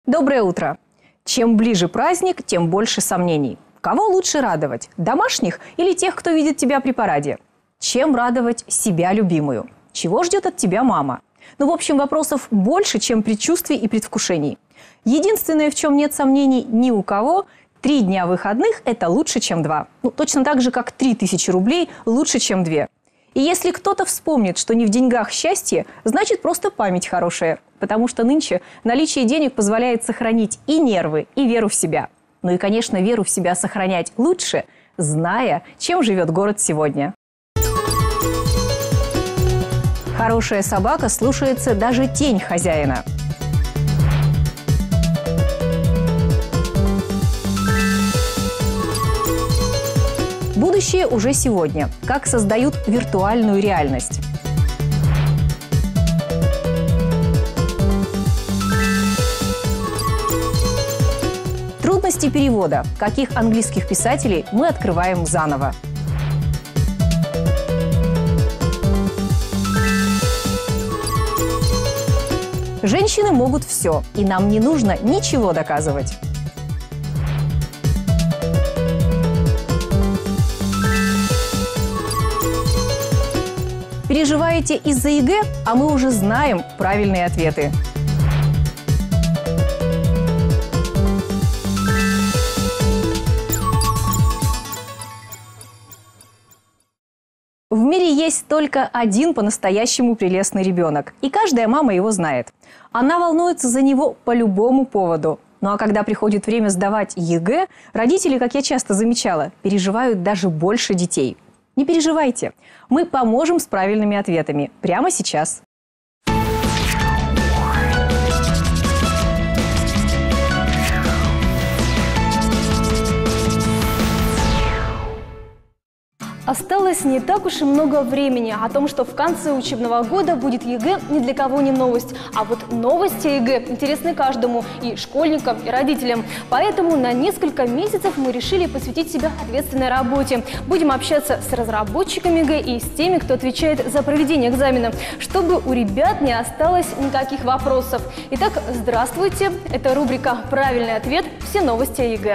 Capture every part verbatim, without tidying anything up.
Доброе утро! Чем ближе праздник, тем больше сомнений. Кого лучше радовать? Домашних или тех, кто видит тебя при параде? Чем радовать себя любимую? Чего ждет от тебя мама? Ну, в общем, вопросов больше, чем предчувствий и предвкушений. Единственное, в чем нет сомнений ни у кого – три дня выходных – это лучше, чем два. Ну, точно так же, как три тысячи рублей лучше, чем две. И если кто-то вспомнит, что не в деньгах счастье, значит просто память хорошая. Потому что нынче наличие денег позволяет сохранить и нервы, и веру в себя. Ну и, конечно, веру в себя сохранять лучше, зная, чем живет город сегодня. Хорошая собака слушается даже тень хозяина. Будущее уже сегодня. Как создают виртуальную реальность. Трудности перевода. Каких английских писателей мы открываем заново. Женщины могут все, и нам не нужно ничего доказывать. Переживаете из-за ЕГЭ, а мы уже знаем правильные ответы. В мире есть только один по-настоящему прелестный ребенок, и каждая мама его знает. Она волнуется за него по любому поводу. Ну а когда приходит время сдавать ЕГЭ, родители, как я часто замечала, переживают даже больше детей. Не переживайте, мы поможем с правильными ответами прямо сейчас. Осталось не так уж и много времени. О том, что в конце учебного года будет ЕГЭ, ни для кого не новость. А вот новости ЕГЭ интересны каждому, и школьникам, и родителям. Поэтому на несколько месяцев мы решили посвятить себя ответственной работе. Будем общаться с разработчиками ЕГЭ и с теми, кто отвечает за проведение экзамена, чтобы у ребят не осталось никаких вопросов. Итак, здравствуйте. Это рубрика «Правильный ответ. Все новости о ЕГЭ».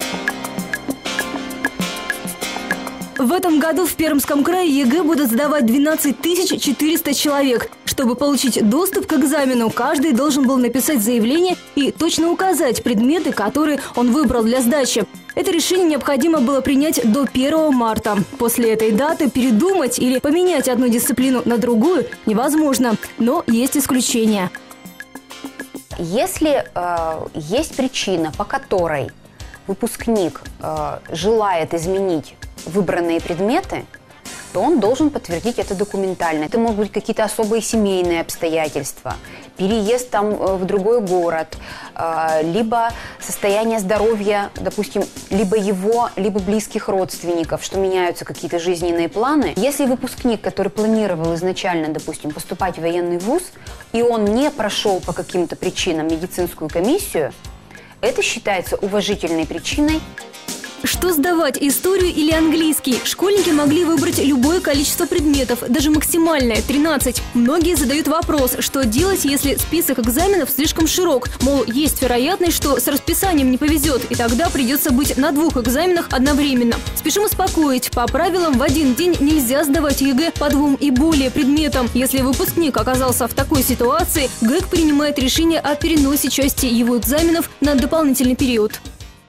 В этом году в Пермском крае ЕГЭ будут сдавать двенадцать тысяч четыреста человек. Чтобы получить доступ к экзамену, каждый должен был написать заявление и точно указать предметы, которые он выбрал для сдачи. Это решение необходимо было принять до первого марта. После этой даты передумать или поменять одну дисциплину на другую невозможно, но есть исключения. Если э, есть причина, по которой выпускник э, желает изменить выбранные предметы, то он должен подтвердить это документально. Это могут быть какие-то особые семейные обстоятельства, переезд там в другой город, либо состояние здоровья, допустим, либо его, либо близких родственников, что меняются какие-то жизненные планы. Если выпускник, который планировал изначально, допустим, поступать в военный вуз, и он не прошел по каким-то причинам медицинскую комиссию, это считается уважительной причиной. Что сдавать, историю или английский? Школьники могли выбрать любое количество предметов, даже максимальное – тринадцать. Многие задают вопрос, что делать, если список экзаменов слишком широк. Мол, есть вероятность, что с расписанием не повезет, и тогда придется быть на двух экзаменах одновременно. Спешим успокоить. По правилам, в один день нельзя сдавать ЕГЭ по двум и более предметам. Если выпускник оказался в такой ситуации, ГЭК принимает решение о переносе части его экзаменов на дополнительный период.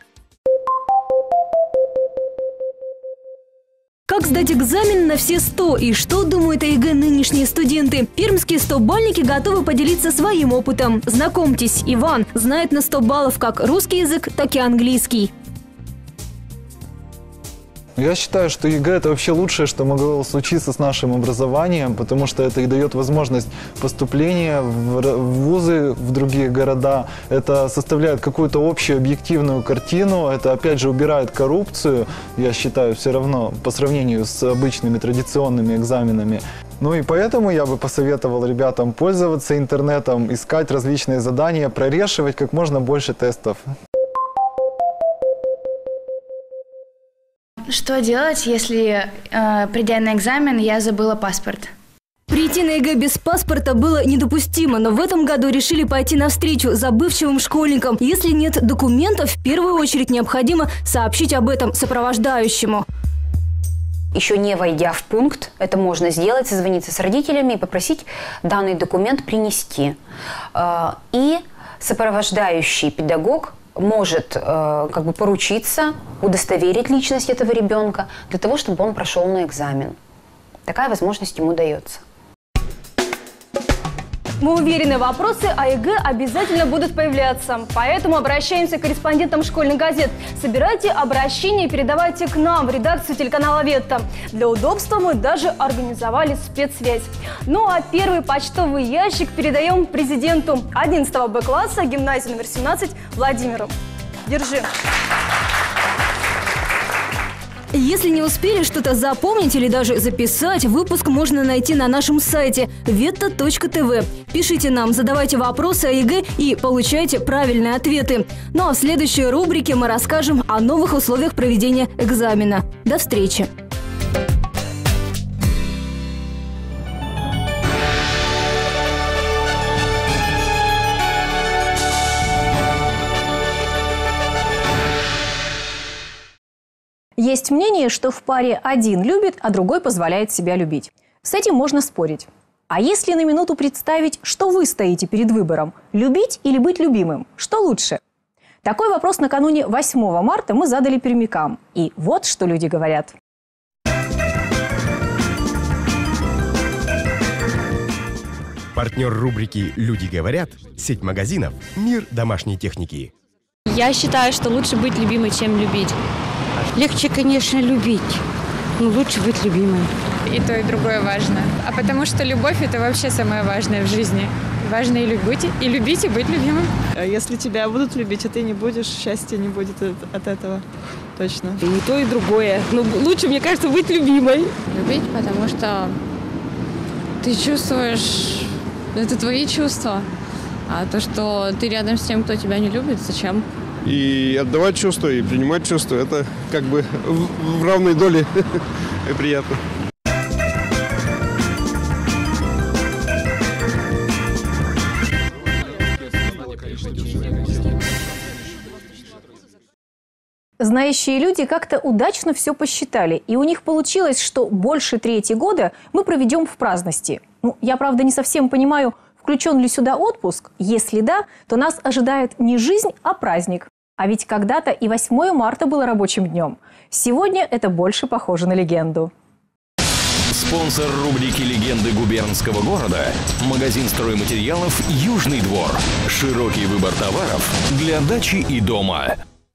Как сдать экзамен на все сто и что думают о ЕГЭ нынешние студенты? Пермские стобальники готовы поделиться своим опытом. Знакомьтесь, Иван знает на сто баллов как русский язык, так и английский. Я считаю, что ЕГЭ – это вообще лучшее, что могло случиться с нашим образованием, потому что это и дает возможность поступления в вузы, в другие города. Это составляет какую-то общую объективную картину, это опять же убирает коррупцию, я считаю, все равно по сравнению с обычными традиционными экзаменами. Ну и поэтому я бы посоветовал ребятам пользоваться интернетом, искать различные задания, прорешивать как можно больше тестов. Что делать, если, э, придя на экзамен, я забыла паспорт? При Идти на ЕГЭ без паспорта было недопустимо, но в этом году решили пойти навстречу забывчивым школьникам. Если нет документов, в первую очередь необходимо сообщить об этом сопровождающему. Еще не войдя в пункт, это можно сделать, созвониться с родителями и попросить данный документ принести. И сопровождающий педагог может как бы поручиться, удостоверить личность этого ребенка для того, чтобы он прошел на экзамен. Такая возможность ему дается. Мы уверены, вопросы о ЕГЭ обязательно будут появляться. Поэтому обращаемся к корреспондентам школьных газет. Собирайте обращения и передавайте к нам, в редакцию телеканала «Ветта». Для удобства мы даже организовали спецсвязь. Ну а первый почтовый ящик передаем президенту одиннадцатого Б класса гимназии номер семнадцать Владимиру. Держи. Если не успели что-то запомнить или даже записать, выпуск можно найти на нашем сайте вета точка тв. Пишите нам, задавайте вопросы о ЕГЭ и получайте правильные ответы. Ну а в следующей рубрике мы расскажем о новых условиях проведения экзамена. До встречи! Есть мнение, что в паре один любит, а другой позволяет себя любить. С этим можно спорить. А если на минуту представить, что вы стоите перед выбором – любить или быть любимым, что лучше? Такой вопрос накануне восьмого марта мы задали пермякам. И вот что люди говорят. Партнер рубрики «Люди говорят» – сеть магазинов «Мир домашней техники». Я считаю, что лучше быть любимой, чем любить. Легче, конечно, любить, но лучше быть любимым. И то, и другое важно. А потому что любовь – это вообще самое важное в жизни. Важно и любить, и любить, и быть любимым. Если тебя будут любить, а ты не будешь, счастья не будет от этого. Точно. И не то, и другое. Но лучше, мне кажется, быть любимой. Любить, потому что ты чувствуешь, это твои чувства. А то, что ты рядом с тем, кто тебя не любит, зачем? И отдавать чувства, и принимать чувства, это как бы в, в равной доле и приятно. Знающие люди как-то удачно все посчитали, и у них получилось, что больше трети года мы проведем в праздности. Ну, я, правда, не совсем понимаю, включен ли сюда отпуск. Если да, то нас ожидает не жизнь, а праздник. А ведь когда-то и восьмое марта было рабочим днем. Сегодня это больше похоже на легенду. Спонсор рубрики «Легенды губернского города» – магазин стройматериалов «Южный двор». Широкий выбор товаров для дачи и дома.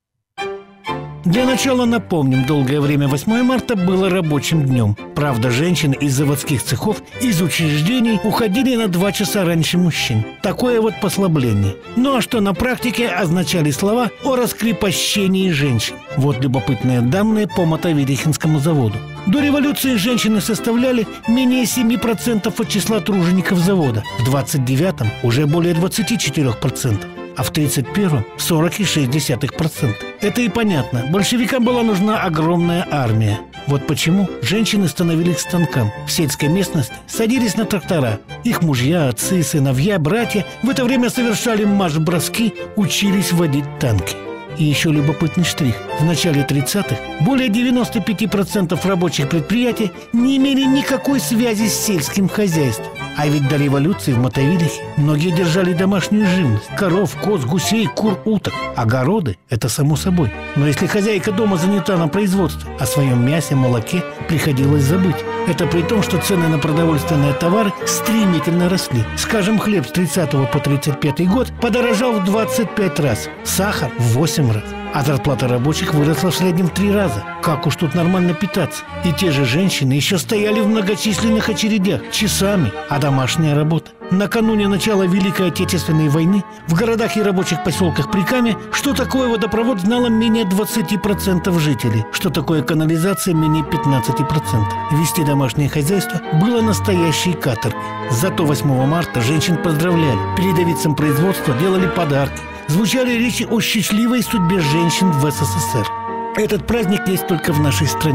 Для начала напомним, долгое время восьмое марта было рабочим днем. Правда, женщины из заводских цехов, из учреждений уходили на два часа раньше мужчин. Такое вот послабление. Ну а что на практике означали слова о раскрепощении женщин? Вот любопытные данные по Мотовилихинскому заводу. До революции женщины составляли менее семи процентов от числа тружеников завода. В двадцать девятом уже более двадцати четырёх процентов. А в тридцать первом – сорок целых шесть десятых процента. Это и понятно. Большевикам была нужна огромная армия. Вот почему женщины становились к станкам. В сельской местности садились на трактора. Их мужья, отцы, сыновья, братья в это время совершали марш-броски, учились водить танки. И еще любопытный штрих. В начале тридцатых более девяноста пяти процентов рабочих предприятий не имели никакой связи с сельским хозяйством. А ведь до революции в Мотовилихе многие держали домашнюю живность. Коров, коз, гусей, кур, уток. Огороды – это само собой. Но если хозяйка дома занята на производстве, о своем мясе, молоке приходилось забыть. Это при том, что цены на продовольственные товары стремительно росли. Скажем, хлеб с тридцатого по тридцать пятый год подорожал в двадцать пять раз, сахар – в восемь раз. А зарплата рабочих выросла в среднем в три раза. Как уж тут нормально питаться? И те же женщины еще стояли в многочисленных очередях часами, а домашняя работа. Накануне начала Великой Отечественной войны в городах и рабочих поселках Прикамья, что такое водопровод, знало менее двадцати процентов жителей, что такое канализация менее пятнадцати процентов. Вести домашнее хозяйство было настоящей каторгой. Зато восьмого марта женщин поздравляли, передовицам производства делали подарки. Звучали речи о счастливой судьбе женщин в СССР. Этот праздник есть только в нашей стране.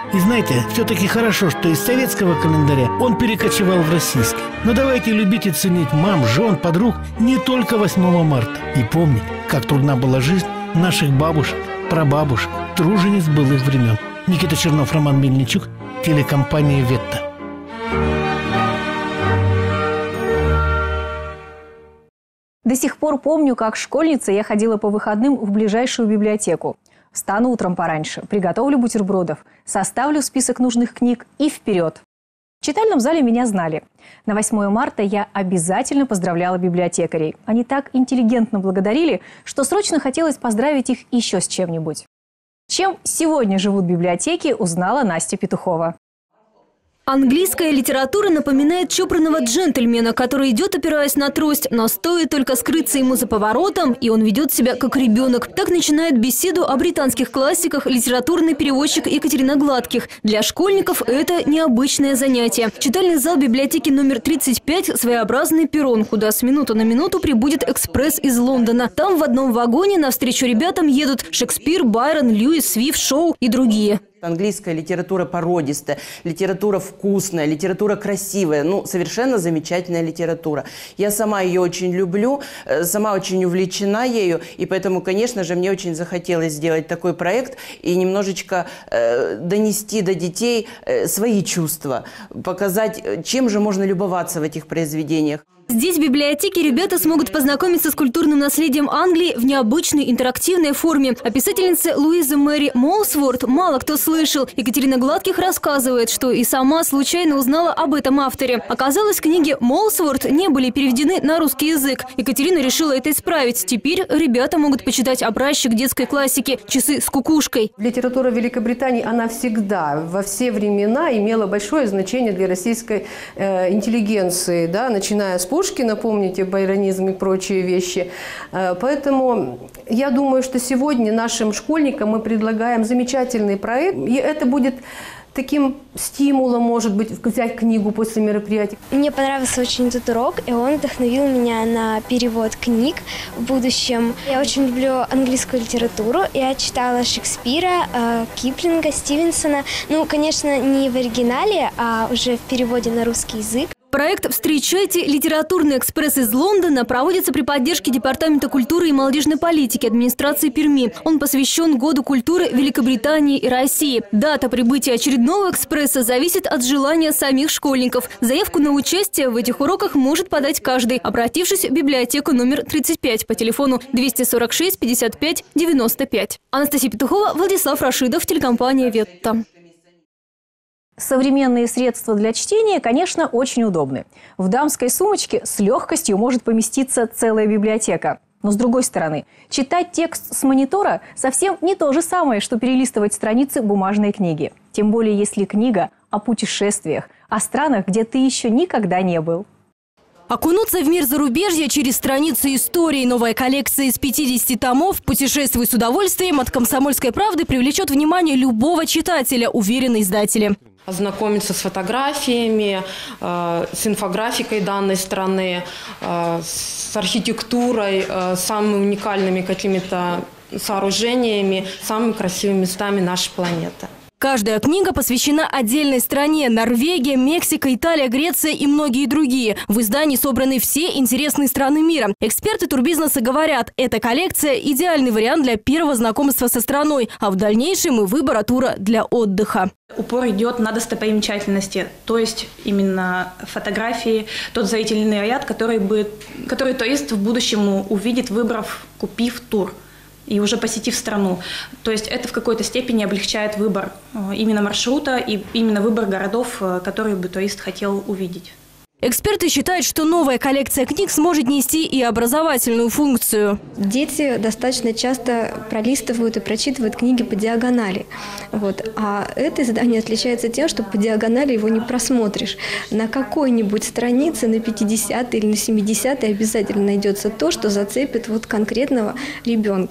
И знаете, все-таки хорошо, что из советского календаря он перекочевал в российский. Но давайте любить и ценить мам, жен, подруг не только восьмого марта. И помнить, как трудна была жизнь наших бабушек, прабабушек, тружениц былых времен. Никита Чернов, Роман Мельничук, телекомпания «Ветта». До сих пор помню, как школьница я ходила по выходным в ближайшую библиотеку. Встану утром пораньше, приготовлю бутербродов, составлю список нужных книг и вперед. В читальном зале меня знали. На восьмое марта я обязательно поздравляла библиотекарей. Они так интеллигентно благодарили, что срочно хотелось поздравить их еще с чем-нибудь. Чем сегодня живут библиотеки, узнала Настя Петухова. Английская литература напоминает чопорного джентльмена, который идет, опираясь на трость, но стоит только скрыться ему за поворотом, и он ведет себя как ребенок. Так начинает беседу о британских классиках литературный переводчик Екатерина Гладких. Для школьников это необычное занятие. Читальный зал библиотеки номер тридцать пять – своеобразный перрон, куда с минуты на минуту прибудет экспресс из Лондона. Там в одном вагоне навстречу ребятам едут Шекспир, Байрон, Льюис, Свифт, Шоу и другие. Английская литература породистая, литература вкусная, литература красивая. Ну, совершенно замечательная литература. Я сама ее очень люблю, сама очень увлечена ею. И поэтому, конечно же, мне очень захотелось сделать такой проект и немножечко э, донести до детей э, свои чувства. Показать, чем же можно любоваться в этих произведениях. Здесь, в библиотеке, ребята смогут познакомиться с культурным наследием Англии в необычной интерактивной форме. О писательнице Луизе Мэри Молсворт мало кто слышал. Екатерина Гладких рассказывает, что и сама случайно узнала об этом авторе. Оказалось, книги Молсворт не были переведены на русский язык. Екатерина решила это исправить. Теперь ребята могут почитать образчик детской классики «Часы с кукушкой». Литература Великобритании, она всегда, во все времена имела большое значение для российской э, интеллигенции, да, начиная с Пушкина, помните, байронизм и прочие вещи. Поэтому я думаю, что сегодня нашим школьникам мы предлагаем замечательный проект. И это будет таким стимулом, может быть, взять книгу после мероприятия. Мне понравился очень этот урок, и он вдохновил меня на перевод книг в будущем. Я очень люблю английскую литературу. Я читала Шекспира, Киплинга, Стивенсона. Ну, конечно, не в оригинале, а уже в переводе на русский язык. Проект «Встречайте! Литературный экспресс из Лондона» проводится при поддержке Департамента культуры и молодежной политики администрации Перми. Он посвящен Году культуры Великобритании и России. Дата прибытия очередного экспресса зависит от желания самих школьников. Заявку на участие в этих уроках может подать каждый, обратившись в библиотеку номер тридцать пять по телефону двести сорок шесть пятьдесят пять девяносто пять. Анастасия Петухова, Владислав Рашидов, телекомпания «Ветта». Современные средства для чтения, конечно, очень удобны. В дамской сумочке с легкостью может поместиться целая библиотека. Но с другой стороны, читать текст с монитора совсем не то же самое, что перелистывать страницы бумажной книги. Тем более, если книга о путешествиях, о странах, где ты еще никогда не был. Окунуться в мир зарубежья через страницы истории. Новая коллекция из пятидесяти томов «Путешествуй с удовольствием» от «Комсомольской правды» привлечет внимание любого читателя, уверены издатели. Ознакомиться с фотографиями, э, с инфографикой данной страны, э, с архитектурой, э, самыми уникальными какими-то сооружениями, самыми красивыми местами нашей планеты. Каждая книга посвящена отдельной стране – Норвегия, Мексика, Италия, Греция и многие другие. В издании собраны все интересные страны мира. Эксперты турбизнеса говорят, эта коллекция – идеальный вариант для первого знакомства со страной, а в дальнейшем и выбора тура для отдыха. Упор идет на достопримечательности, то есть именно фотографии, тот зрительный ряд, который, бы, который турист в будущем увидит, выбрав, купив тур и уже посетив страну. То есть это в какой-то степени облегчает выбор именно маршрута и именно выбор городов, которые бы турист хотел увидеть. Эксперты считают, что новая коллекция книг сможет нести и образовательную функцию. Дети достаточно часто пролистывают и прочитывают книги по диагонали. Вот. А это издание отличается тем, что по диагонали его не просмотришь. На какой-нибудь странице, на пятидесятой или на семидесятой обязательно найдется то, что зацепит вот конкретного ребенка.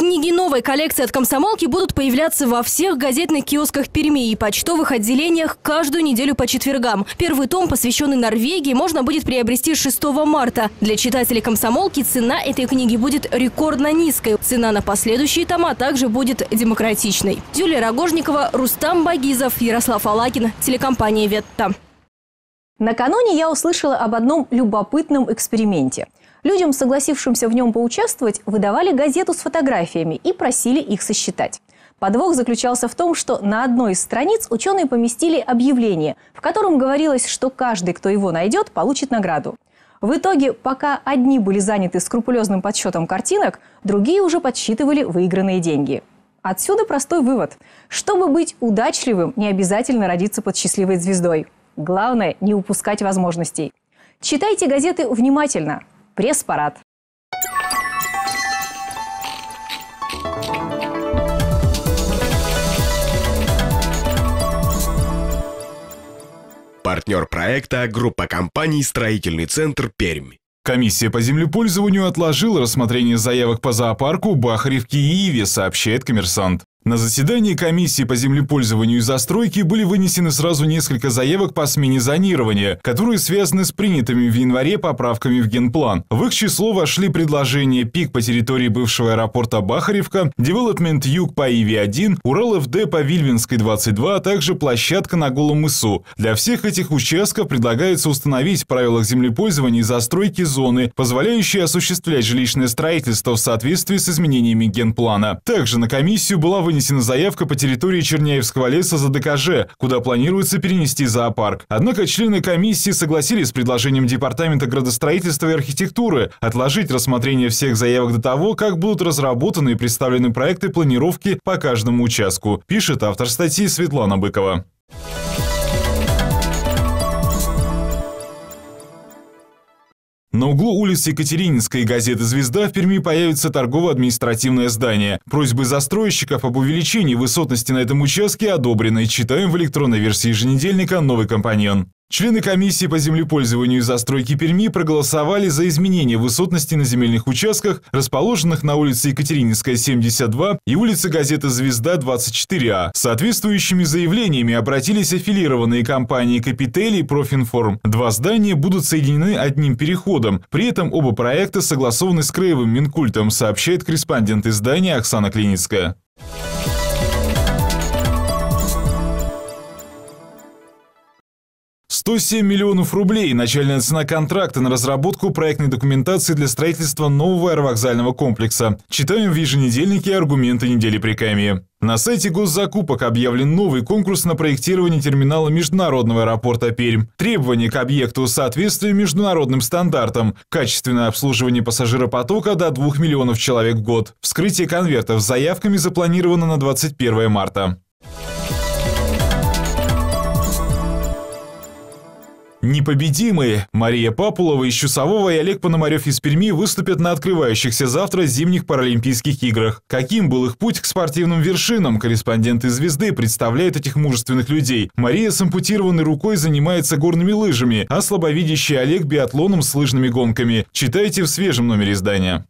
Книги новой коллекции от «Комсомолки» будут появляться во всех газетных киосках Перми и почтовых отделениях каждую неделю по четвергам. Первый том, посвященный Норвегии, можно будет приобрести шестого марта. Для читателей «Комсомолки» цена этой книги будет рекордно низкой. Цена на последующие тома также будет демократичной. Юлия Рогожникова, Рустам Багизов, Ярослав Алакин, телекомпания «Ветта». Накануне я услышала об одном любопытном эксперименте. Людям, согласившимся в нем поучаствовать, выдавали газету с фотографиями и просили их сосчитать. Подвох заключался в том, что на одной из страниц ученые поместили объявление, в котором говорилось, что каждый, кто его найдет, получит награду. В итоге, пока одни были заняты скрупулезным подсчетом картинок, другие уже подсчитывали выигранные деньги. Отсюда простой вывод. Чтобы быть удачливым, не обязательно родиться под счастливой звездой. Главное – не упускать возможностей. Читайте газеты внимательно. Пресс-парад. Партнер проекта – группа компаний «Строительный центр Пермь». Комиссия по землепользованию отложила рассмотрение заявок по зоопарку Бахаревке и Иве, сообщает «Коммерсант». На заседании комиссии по землепользованию и застройке были вынесены сразу несколько заявок по смене зонирования, которые связаны с принятыми в январе поправками в генплан. В их число вошли предложения ПИК по территории бывшего аэропорта Бахаревка, Девелопмент Юг по Иве один, Урал-ФД по Вильвинской двадцать два, а также площадка на Голом мысу. Для всех этих участков предлагается установить в правилах землепользования и застройки зоны, позволяющие осуществлять жилищное строительство в соответствии с изменениями генплана. Также на комиссию была вынесена Вынесена заявка по территории Черняевского леса за ДКЖ, куда планируется перенести зоопарк. Однако члены комиссии согласились с предложением Департамента градостроительства и архитектуры отложить рассмотрение всех заявок до того, как будут разработаны и представлены проекты планировки по каждому участку, пишет автор статьи Светлана Быкова. На углу улиц Екатерининской и газеты «Звезда» в Перми появится торгово-административное здание. Просьбы застройщиков об увеличении высотности на этом участке одобрены. Читаем в электронной версии еженедельника «Новый компаньон». Члены комиссии по землепользованию и застройке Перми проголосовали за изменение высотности на земельных участках, расположенных на улице Екатерининская, семьдесят два и улице газеты «Звезда» двадцать четыре А. С соответствующими заявлениями обратились аффилированные компании «Капитель» и «Профинформ». Два здания будут соединены одним переходом. При этом оба проекта согласованы с Краевым Минкультом, сообщает корреспондент издания Оксана Клиницкая. сто семь миллионов рублей – начальная цена контракта на разработку проектной документации для строительства нового аэровокзального комплекса. Читаем в еженедельнике «Аргументы недели Прикамья». На сайте госзакупок объявлен новый конкурс на проектирование терминала международного аэропорта Пермь. Требования к объекту – соответствие международным стандартам, качественное обслуживание пассажиропотока до двух миллионов человек в год. Вскрытие конвертов с заявками запланировано на двадцать первое марта. Непобедимые! Мария Папулова из Чусового и Олег Пономарев из Перми выступят на открывающихся завтра зимних Паралимпийских играх. Каким был их путь к спортивным вершинам? Корреспондент из «Звезды» представляет этих мужественных людей. Мария с ампутированной рукой занимается горными лыжами, а слабовидящий Олег – биатлоном с лыжными гонками. Читайте в свежем номере издания.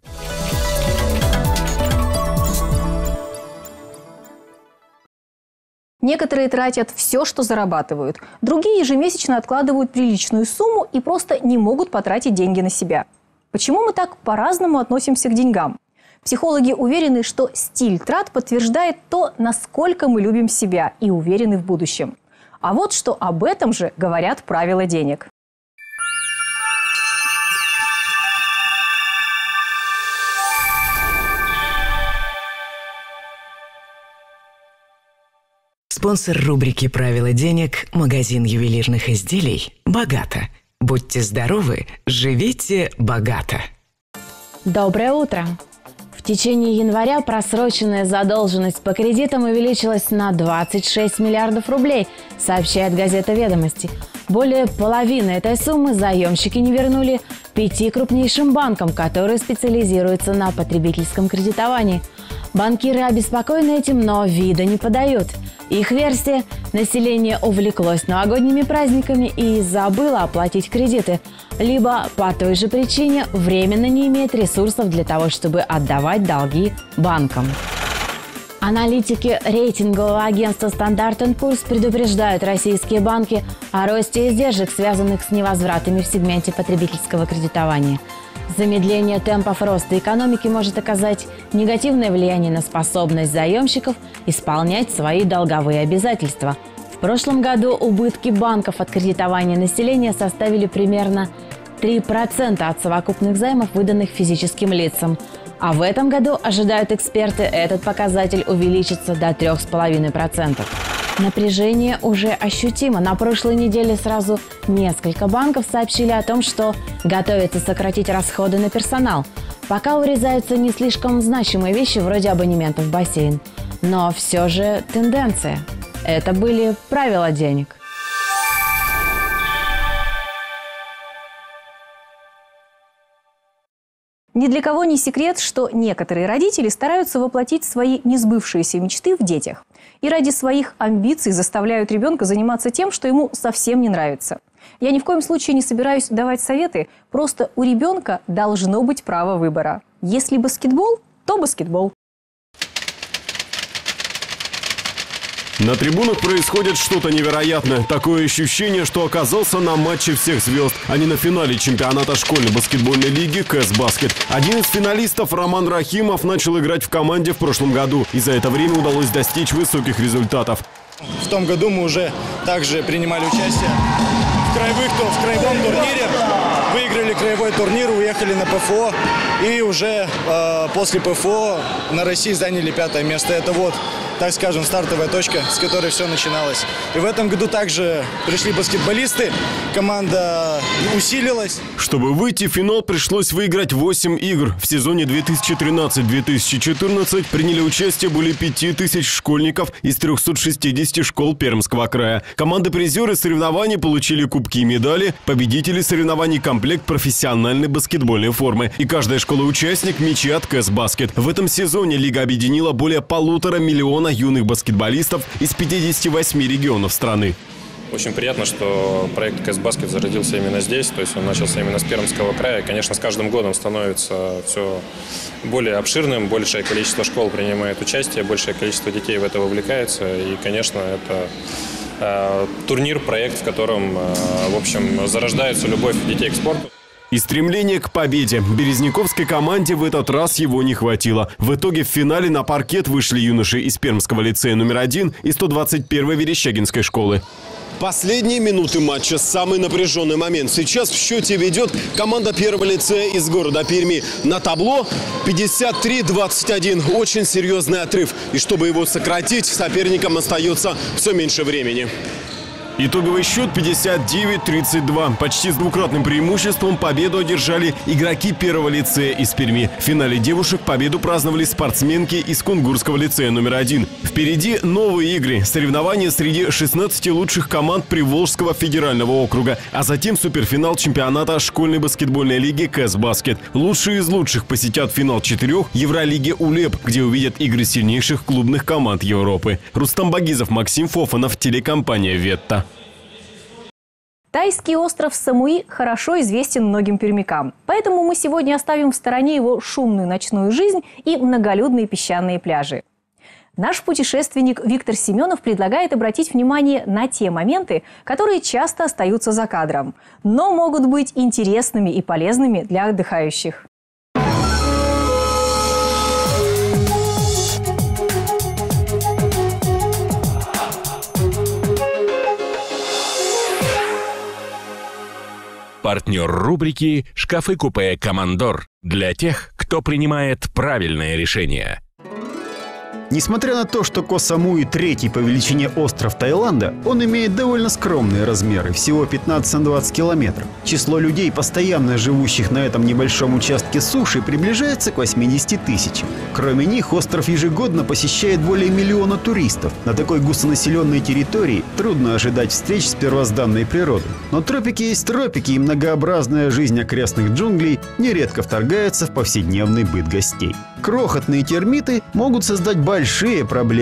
Некоторые тратят все, что зарабатывают. Другие ежемесячно откладывают приличную сумму и просто не могут потратить деньги на себя. Почему мы так по-разному относимся к деньгам? Психологи уверены, что стиль трат подтверждает то, насколько мы любим себя и уверены в будущем. А вот что об этом же говорят правила денег. Спонсор рубрики «Правила денег» – магазин ювелирных изделий «Богато». Будьте здоровы, живите богато. Доброе утро! В течение января просроченная задолженность по кредитам увеличилась на двадцать шесть миллиардов рублей, сообщает газета «Ведомости». Более половины этой суммы заемщики не вернули пяти крупнейшим банкам, которые специализируются на потребительском кредитовании. Банкиры обеспокоены этим, но вида не подают. Их версия – население увлеклось новогодними праздниками и забыло оплатить кредиты, либо по той же причине временно не имеет ресурсов для того, чтобы отдавать долги банкам. Аналитики рейтингового агентства Standard энд Poor's предупреждают российские банки о росте издержек, связанных с невозвратами в сегменте потребительского кредитования. Замедление темпов роста экономики может оказать негативное влияние на способность заемщиков исполнять свои долговые обязательства. В прошлом году убытки банков от кредитования населения составили примерно три процента от совокупных займов, выданных физическим лицам. А в этом году, ожидают эксперты, этот показатель увеличится до трёх с половиной процентов. Напряжение уже ощутимо. На прошлой неделе сразу несколько банков сообщили о том, что готовятся сократить расходы на персонал. Пока урезаются не слишком значимые вещи вроде абонементов в бассейн. Но все же тенденция. Это были правила денег. Ни для кого не секрет, что некоторые родители стараются воплотить свои несбывшиеся мечты в детях. И ради своих амбиций заставляют ребенка заниматься тем, что ему совсем не нравится. Я ни в коем случае не собираюсь давать советы, просто у ребенка должно быть право выбора. Если баскетбол, то баскетбол. На трибунах происходит что-то невероятное. Такое ощущение, что оказался на матче всех звезд, а не на финале чемпионата школьной баскетбольной лиги КС-Баскет. Один из финалистов, Роман Рахимов, начал играть в команде в прошлом году. И за это время удалось достичь высоких результатов. В том году мы уже также принимали участие в краевых, в краевом турнире. Выиграли краевой турнир, уехали на ПФО. И уже э, после ПФО на России заняли пятое место. Это вот, так скажем, стартовая точка, с которой все начиналось. И в этом году также пришли баскетболисты, команда усилилась. Чтобы выйти в финал, пришлось выиграть восемь игр. В сезоне две тысячи тринадцать — две тысячи четырнадцать приняли участие более пяти тысяч школьников из трёхсот шестидесяти школ Пермского края. Команды-призеры соревнований получили кубки и медали, победители соревнований — комплект профессиональной баскетбольной формы. И каждая школа-участник — мячи от КС-Баскет. В этом сезоне лига объединила более полутора миллиона юных баскетболистов из пятидесяти восьми регионов страны. Очень приятно, что проект КС-Баскет зародился именно здесь, то есть он начался именно с Пермского края. И, конечно, с каждым годом становится все более обширным, большее количество школ принимает участие, большее количество детей в это вовлекается. И, конечно, это э, турнир, проект, в котором, э, в общем, зарождается любовь детей к спорту. И стремление к победе. Березняковской команде в этот раз его не хватило. В итоге в финале на паркет вышли юноши из Пермского лицея номер один и сто двадцать первой Верещагинской школы. Последние минуты матча – самый напряженный момент. Сейчас в счете ведет команда первого лицея из города Перми. На табло пятьдесят три двадцать один. Очень серьезный отрыв. И чтобы его сократить, соперникам остается все меньше времени. Итоговый счет пятьдесят девять тридцать два. Почти с двукратным преимуществом победу одержали игроки первого лицея из Перми. В финале девушек победу праздновали спортсменки из Кунгурского лицея номер один. Впереди новые игры, соревнования среди шестнадцати лучших команд Приволжского федерального округа, а затем суперфинал чемпионата школьной баскетбольной лиги КС-Баскет. Лучшие из лучших посетят финал четырех Евролиги УЛЕП, где увидят игры сильнейших клубных команд Европы. Рустам Багизов, Максим Фофанов, телекомпания «Ветта». Тайский остров Самуи хорошо известен многим пермякам. Поэтому мы сегодня оставим в стороне его шумную ночную жизнь и многолюдные песчаные пляжи. Наш путешественник Виктор Семенов предлагает обратить внимание на те моменты, которые часто остаются за кадром, но могут быть интересными и полезными для отдыхающих. Партнер рубрики «Шкафы-купе Командор» для тех, кто принимает правильное решение. Несмотря на то, что Ко-Самуи третий по величине остров Таиланда, он имеет довольно скромные размеры, всего пятнадцать на двадцать километров. Число людей, постоянно живущих на этом небольшом участке суши, приближается к восьмидесяти тысячам. Кроме них, остров ежегодно посещает более миллиона туристов. На такой густонаселенной территории трудно ожидать встреч с первозданной природой. Но тропики есть тропики, и многообразная жизнь окрестных джунглей нередко вторгается в повседневный быт гостей. Крохотные термиты могут создать большие проблемы.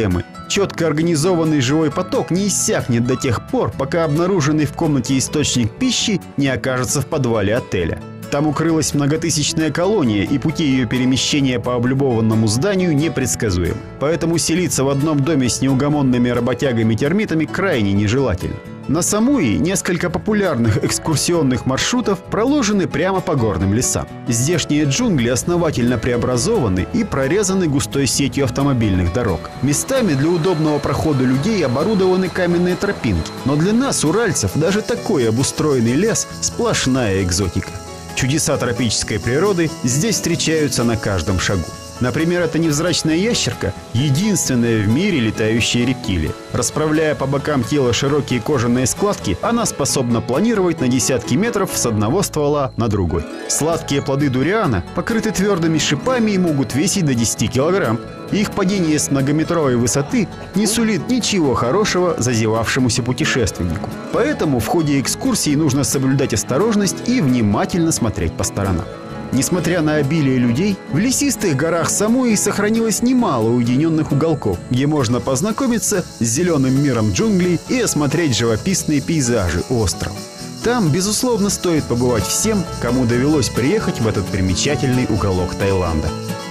Четко организованный живой поток не иссякнет до тех пор, пока обнаруженный в комнате источник пищи не окажется в подвале отеля. Там укрылась многотысячная колония, и пути ее перемещения по облюбованному зданию непредсказуемы. Поэтому селиться в одном доме с неугомонными работягами-термитами крайне нежелательно. На Самуи несколько популярных экскурсионных маршрутов проложены прямо по горным лесам. Здешние джунгли основательно преобразованы и прорезаны густой сетью автомобильных дорог. Местами для удобного прохода людей оборудованы каменные тропинки. Но для нас, уральцев, даже такой обустроенный лес – сплошная экзотика. Чудеса тропической природы здесь встречаются на каждом шагу. Например, эта невзрачная ящерка – единственная в мире летающая рептилия. Расправляя по бокам тела широкие кожаные складки, она способна планировать на десятки метров с одного ствола на другой. Сладкие плоды дуриана покрыты твердыми шипами и могут весить до десяти килограмм. Их падение с многометровой высоты не сулит ничего хорошего зазевавшемуся путешественнику. Поэтому в ходе экскурсии нужно соблюдать осторожность и внимательно смотреть по сторонам. Несмотря на обилие людей, в лесистых горах Самуи сохранилось немало уединенных уголков, где можно познакомиться с зеленым миром джунглей и осмотреть живописные пейзажи острова. Там, безусловно, стоит побывать всем, кому довелось приехать в этот примечательный уголок Таиланда.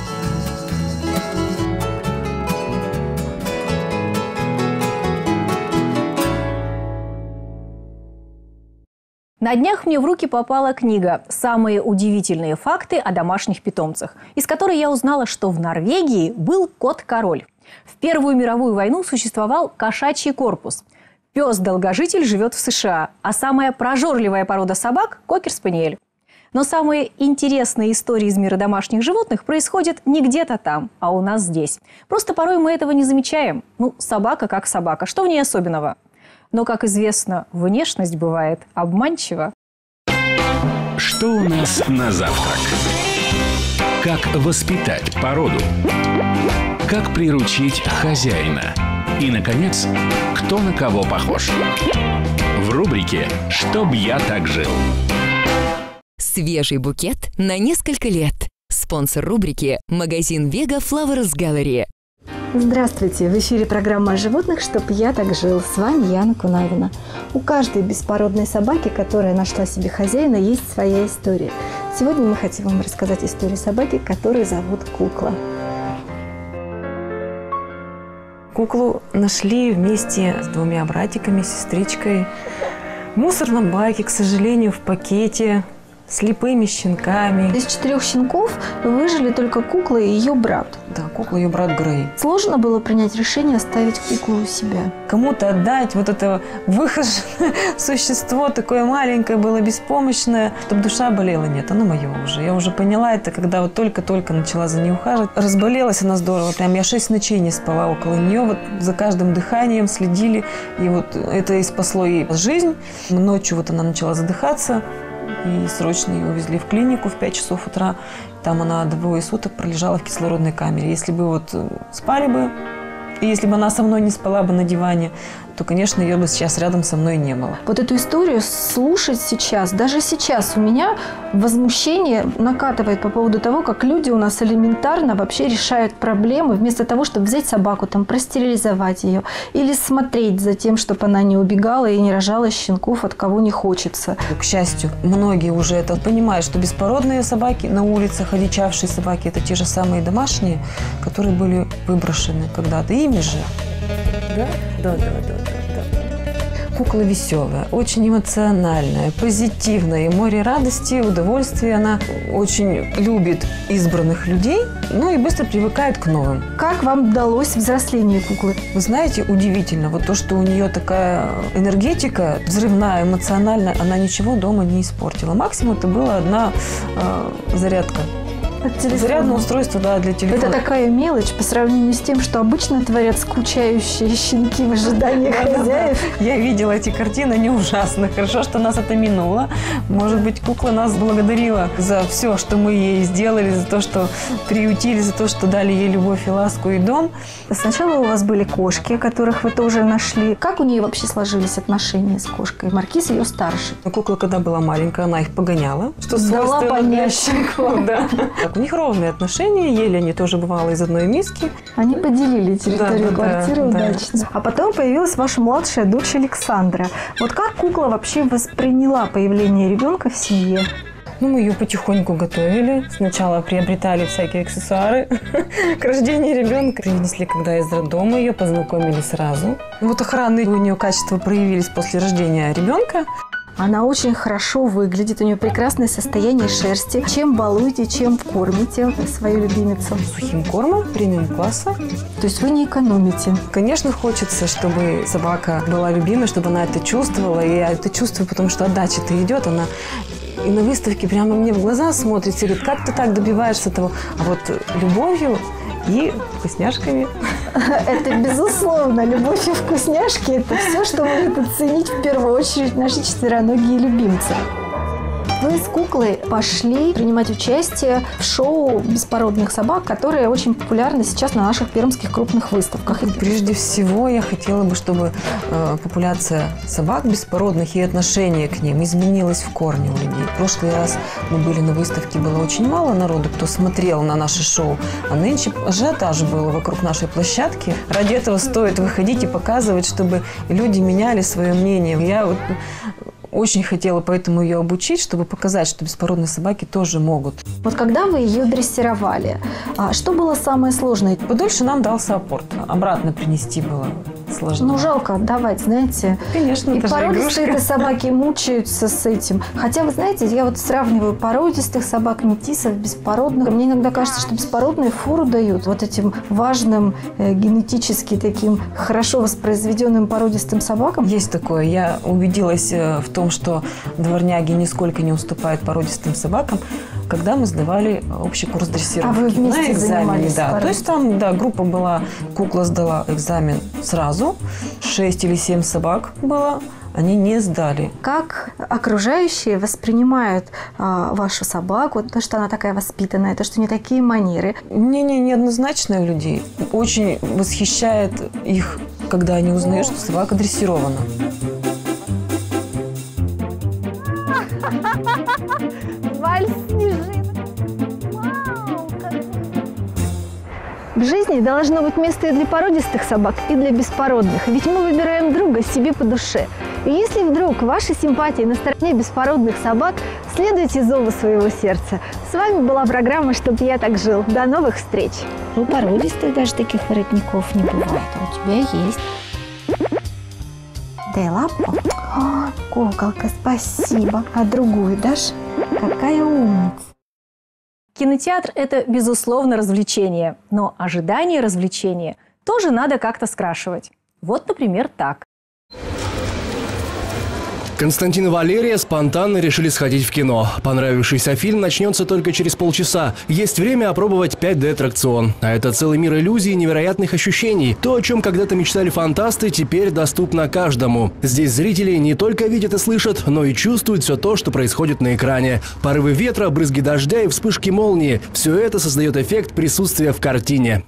На днях мне в руки попала книга «Самые удивительные факты о домашних питомцах», из которой я узнала, что в Норвегии был кот-король. В Первую мировую войну существовал кошачий корпус. Пес-долгожитель живет в США, а самая прожорливая порода собак – кокер-спаниель. Но самые интересные истории из мира домашних животных происходят не где-то там, а у нас здесь. Просто порой мы этого не замечаем. Ну, собака как собака, что в ней особенного? Но, как известно, внешность бывает обманчива. Что у нас на завтрак? Как воспитать породу? Как приручить хозяина? И, наконец, кто на кого похож? В рубрике «Чтоб я так жил». Свежий букет на несколько лет. Спонсор рубрики – магазин Vega Flowers Gallery. Здравствуйте! В эфире программа о животных «Чтоб я так жил». С вами Яна Кунавина. У каждой беспородной собаки, которая нашла себе хозяина, есть своя история. Сегодня мы хотим вам рассказать историю собаки, которую зовут Кукла. Куклу нашли вместе с двумя братиками, сестричкой в мусорном баке, к сожалению, в пакете, слепыми щенками. Из четырех щенков выжили только Кукла и ее брат. Да, Кукла и ее брат Грей. Сложно было принять решение оставить Куклу у себя. Кому-то отдать вот это выхоженное существо, такое маленькое, было беспомощное, чтобы душа болела. Нет, оно мое уже. Я уже поняла это, когда вот только-только начала за ней ухаживать. Разболелась она здорово. Прям я шесть ночей не спала около нее. Вот за каждым дыханием следили. И вот это и спасло ей жизнь. Ночью вот она начала задыхаться. И срочно ее увезли в клинику в пять часов утра. Там она двое суток пролежала в кислородной камере. Если бы вот спали бы, и если бы она со мной не спала бы на диване, то, конечно, ее бы сейчас рядом со мной не было. Вот эту историю слушать сейчас, даже сейчас у меня возмущение накатывает по поводу того, как люди у нас элементарно вообще решают проблемы, вместо того, чтобы взять собаку, там, простерилизовать ее, или смотреть за тем, чтобы она не убегала и не рожала щенков, от кого не хочется. К счастью, многие уже это понимают, что беспородные собаки на улицах, одичавшие собаки, это те же самые домашние, которые были выброшены когда-то ими же. Да? Да, да, да, да. Кукла веселая, очень эмоциональная, позитивная, и море радости, удовольствия. Она очень любит избранных людей, ну и быстро привыкает к новым. Как вам удалось взросление Куклы? Вы знаете, удивительно, вот то, что у нее такая энергетика взрывная, эмоциональная, она ничего дома не испортила. Максимум это была одна э, зарядка. Зарядное устройство, да, для телефона. Это такая мелочь по сравнению с тем, что обычно творят скучающие щенки в ожидании хозяев. Я видела эти картины, они ужасны. Хорошо, что нас это минуло. Может быть, Кукла нас благодарила за все, что мы ей сделали, за то, что приютили, за то, что дали ей любовь и ласку и дом. Сначала у вас были кошки, которых вы тоже нашли. Как у нее вообще сложились отношения с кошкой? Маркиз ее старший. Кукла, когда была маленькая, она их погоняла. Что дала понять щенков, да. так, у них ровные отношения, ели они тоже бывало из одной миски. Они поделили территорию Да, квартиры да, удачно. А потом появилась ваша младшая дочь Александра. Вот как кукла вообще восприняла появление ребенка в семье? Ну, мы ее потихоньку готовили. Сначала приобретали всякие аксессуары к рождению ребенка. Принесли, когда из роддома, ее познакомили сразу. Вот охранные у нее качества проявились после рождения ребенка. Она очень хорошо выглядит, у нее прекрасное состояние шерсти. Чем балуете, чем кормите свою любимицу? Сухим кормом премиум-класса. То есть вы не экономите? Конечно, хочется, чтобы собака была любимой, чтобы она это чувствовала. И я это чувствую, потому что отдача-то идет, она... И на выставке прямо мне в глаза смотрит и говорит, как ты так добиваешься того? А вот любовью и вкусняшками. Это безусловно. Любовь и вкусняшки – это все, что могут оценить в первую очередь наши четвероногие любимцы. Вы с куклой пошли принимать участие в шоу беспородных собак, которые очень популярны сейчас на наших пермских крупных выставках. Прежде всего, я хотела бы, чтобы э, популяция собак беспородных и отношение к ним изменилось в корне у людей. В прошлый раз мы были на выставке, было очень мало народу, кто смотрел на наше шоу, а нынче ажиотаж был вокруг нашей площадки. Ради этого стоит выходить и показывать, чтобы люди меняли свое мнение. Я вот очень хотела поэтому ее обучить, чтобы показать, что беспородные собаки тоже могут. Вот когда вы ее дрессировали, что было самое сложное? Подольше нам дался апорт. Обратно принести было сложно. Ну, жалко отдавать, знаете. Конечно, и это же породистые собаки мучаются с этим. Хотя, вы знаете, я вот сравниваю породистых собак, метисов, беспородных. Мне иногда кажется, что беспородные фору дают вот этим важным, э, генетически таким хорошо воспроизведенным породистым собакам. Есть такое. Я убедилась в том, что дворняги нисколько не уступают породистым собакам, когда мы сдавали общий курс дрессировки. А вы вместе на экзамене, занимались? Да. То есть там, да, группа была, кукла сдала экзамен сразу, шесть или семь собак было, они не сдали. Как окружающие воспринимают а, вашу собаку, то, что она такая воспитанная, то, что у нее такие манеры? Мнение неоднозначное у людей. Очень восхищает их, когда они узнают, что собака дрессирована. Вальс снежинок. Вау, как... В жизни должно быть место и для породистых собак, и для беспородных. Ведь мы выбираем друга себе по душе. И если вдруг ваши симпатии на стороне беспородных собак, следуйте зову своего сердца. С вами была программа «Чтоб я так жил». До новых встреч! У породистых даже таких воротников не бывает, а у тебя есть. Дай лапку. О, куколка, спасибо. А другую дашь? Какая умница. Кинотеатр – это, безусловно, развлечение. Но ожидание развлечения тоже надо как-то скрашивать. Вот, например, так. Константин и Валерия спонтанно решили сходить в кино. Понравившийся фильм начнется только через полчаса. Есть время опробовать пять дэ аттракцион. А это целый мир иллюзий и невероятных ощущений. То, о чем когда-то мечтали фантасты, теперь доступно каждому. Здесь зрители не только видят и слышат, но и чувствуют все то, что происходит на экране. Порывы ветра, брызги дождя и вспышки молнии. Все это создает эффект присутствия в картине.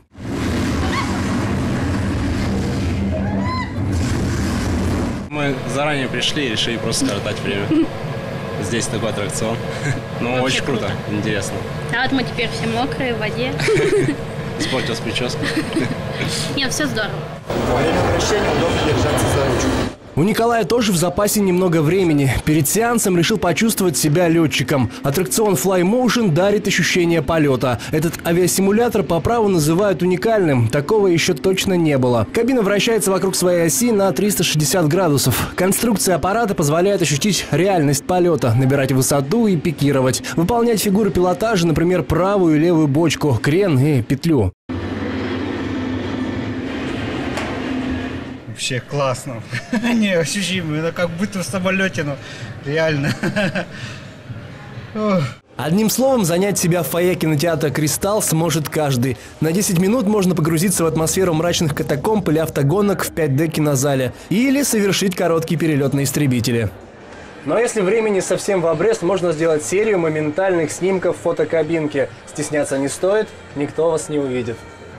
Мы заранее пришли и решили просто скоротать время. Здесь такой аттракцион. Ну, очень круто, интересно. А вот мы теперь все мокрые в воде. Испортилась прическа. Нет, все здорово. Во время вращения удобно держаться за ручку. У Николая тоже в запасе немного времени. Перед сеансом решил почувствовать себя летчиком. Аттракцион Fly Motion дарит ощущение полета. Этот авиасимулятор по праву называют уникальным. Такого еще точно не было. Кабина вращается вокруг своей оси на триста шестьдесят градусов. Конструкция аппарата позволяет ощутить реальность полета, набирать высоту и пикировать. Выполнять фигуры пилотажа, например, правую и левую бочку, крен и петлю. Вообще классно. Неощутимо. Это как будто в самолете, но реально. Одним словом, занять себя в фойе кинотеатра «Кристалл» сможет каждый. На десять минут можно погрузиться в атмосферу мрачных катакомб или автогонок в пять дэ кинозале. Или совершить короткий перелет на истребителе. Но если времени совсем в обрез, можно сделать серию моментальных снимков в фотокабинке. Стесняться не стоит, никто вас не увидит.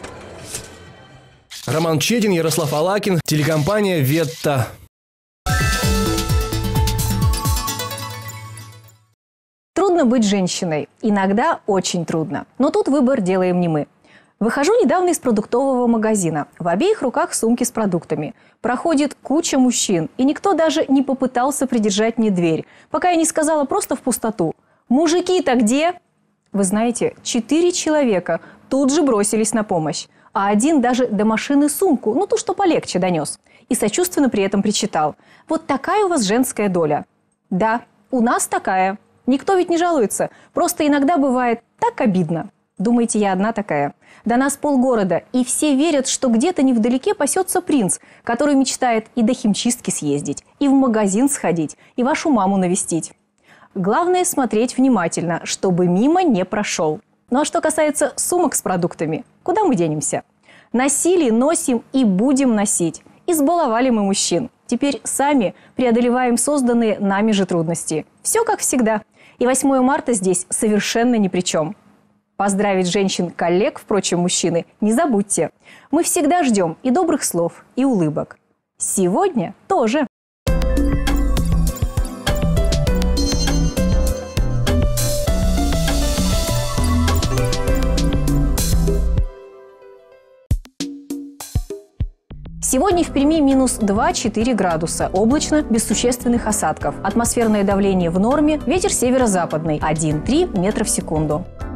Роман Чедин, Ярослав Алакин, телекомпания «Ветта». Трудно быть женщиной. Иногда очень трудно. Но тут выбор делаем не мы. Выхожу недавно из продуктового магазина. В обеих руках сумки с продуктами. Проходит куча мужчин, и никто даже не попытался придержать мне дверь, пока я не сказала просто в пустоту: «Мужики-то где?» Вы знаете, четыре человека тут же бросились на помощь, а один даже до машины сумку, ну ту, что полегче, донес. И сочувственно при этом причитал: «Вот такая у вас женская доля». Да, у нас такая. Никто ведь не жалуется. Просто иногда бывает так обидно. Думаете, я одна такая? До нас полгорода, и все верят, что где-то невдалеке пасется принц, который мечтает и до химчистки съездить, и в магазин сходить, и вашу маму навестить. Главное смотреть внимательно, чтобы мимо не прошел. Ну а что касается сумок с продуктами, куда мы денемся? Носили, носим и будем носить. Избаловали мы мужчин. Теперь сами преодолеваем созданные нами же трудности. Все как всегда. И восьмое марта здесь совершенно ни при чем. Поздравить женщин-коллег, впрочем, мужчины, не забудьте. Мы всегда ждем и добрых слов, и улыбок. Сегодня тоже. Сегодня в Перми минус два-четыре градуса. Облачно, без существенных осадков. Атмосферное давление в норме, ветер северо-западный один-три метра в секунду.